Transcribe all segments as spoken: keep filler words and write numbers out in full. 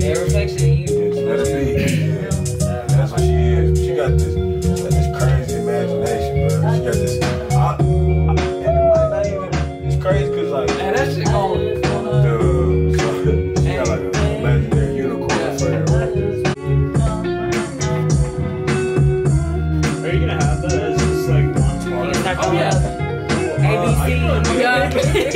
Yeah, reflection of you. Just let her be. Yeah. That's what she is. She got this, like, this crazy imagination, bro. She got this. I, I, and it might not even. It's crazy because like. Man, that shit going. Dude, so, she got like an imaginary unicorn for her. Are you gonna have that as just like one part? Oh yeah. A B C. Yeah.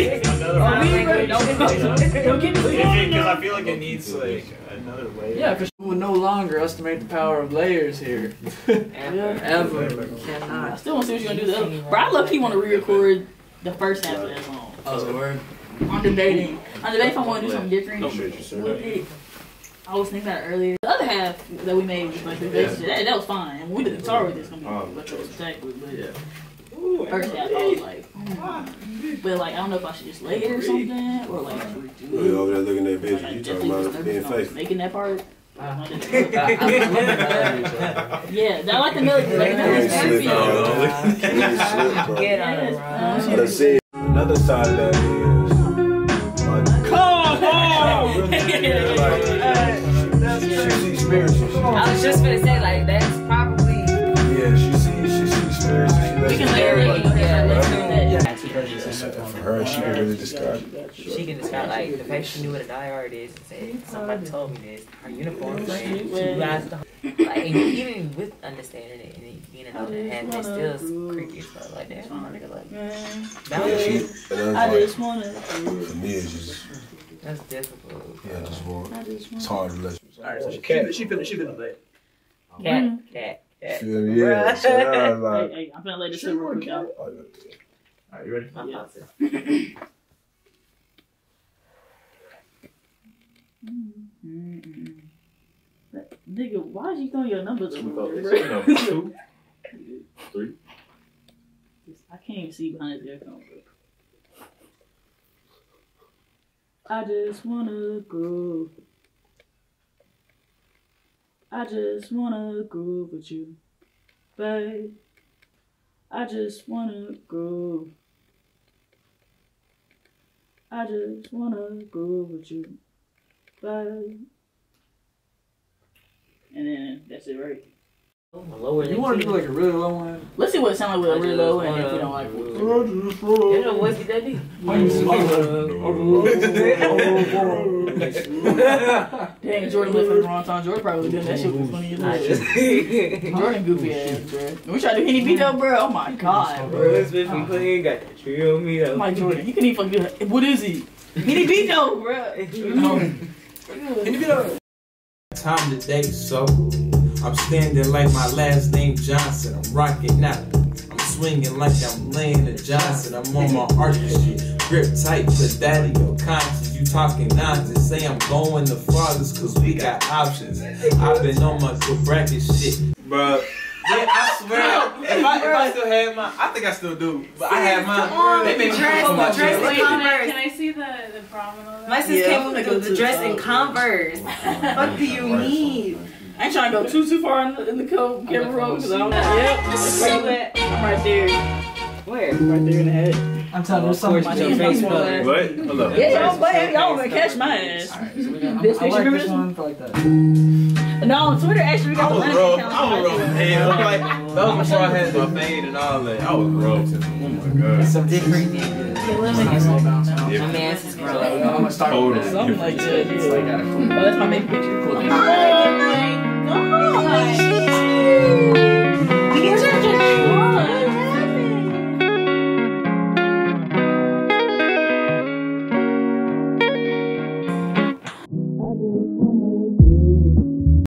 Because I feel like it needs like another way. Yeah, because we will no longer estimate the power of layers here. Ever. Ever. I still want to see what you're gonna do. The other. Bro, I low key want to re-record the first half of that song. Oh, the word. I'm debating. I'm debating if I want to do something different. I'll show you, sir. with it. I was thinking about it earlier. The other half that we made was like the bass. That, that was fine. And we did the guitar with this gonna be like a spectacular, but yeah. First half, I was like, mm. But like, I don't know if I should just lay it or something, or like, You over there looking at that bitch, like, you talking about being fake. making that part. I, I, I love the melody, so. Yeah, I like the melody. Like, the You melody. slip, bro. You slip, bro. Get on it, I done seen another side of that is like, Come on! like, she sees spirits. I was just gonna say, like, that's probably. Yeah, she sees she sees spirits. We can layer it. Yeah, let's do that. For her, she can really describe it. She can describe, like, the fact she knew what a diehard is and say, somebody told me this. Her uniform brand, she realized the like, and even with understanding it and being an older half, that's still creepy as fuck. Like, damn, my nigga, like, that Yeah, was, she, and I that's just like, wanna. for me, it's just, that's difficult. yeah, just more, it's hard to let you. Alright, so she, she, she finna, she finna play. Cat, cat, cat. Feel me? Yeah, so now it's Hey, like, hey, I'm finna lay this shit real quick, y'all. oh, yeah. Alright, you ready? I'm about to. Nigga, why is you throwing your numbers over there, bro? Two, three. I can't even see behind his earphone, bro. I just wanna groove. I just wanna groove with you, babe. I just wanna groove. I just wanna groove with you, babe. And then that's it, right? Lower You want to do like a really low one? Let's see what it sounds like with a really low and if you don't like it. You know what's that deep? Dang, Jordan left at the wrong time. Jordan probably did that shit was funny as hell. Jordan goofy ass, bro. We try to do Henny beat up, bro. Oh my god, bro. This bitch be playing, got that tree on me though. I'm like, Jordan, you can even fucking do that. What is he? Henny beat though, bro. Henny beat up. Time to date, so I'm standing like my last name Johnson. I'm rocking out. I'm swinging like I'm laying a Johnson. I'm on my artistry, grip tight, put daddy your conscience. You talking nonsense, say I'm going the farthest cause we got options. I've been on my good bracket shit, bruh. Yeah, I swear, if I, if I still had mine, I think I still do, but I had mine. They made me dress, put my dress shit. in Converse. Can I see the, the promo of that? My sis Yeah, came I'm with gonna the, go the dress to in the- Converse. What do you need? I ain't trying to go too too far in the, in the co- camera roll because I don't know. Yep, I'm right there. Where? Right there in the head. I'm telling you, there's something Of about course, your your face face color. color. What? Hold up. Yeah, y'all play. Y'all gonna catch my ass. Alright, so we got, This I picture, like remember this this? one. I like that. No, on Twitter actually we I got the was last rough. account. I was rough. Hey, I'm like, that was before I had my fade and all that. I was rough. Oh my god. Some Different It's niggas. a nice little bounce. My man's is So, grown. I'm gonna start with Totally. that. Something like that. It's like, uh, Oh, that's my main picture. cool.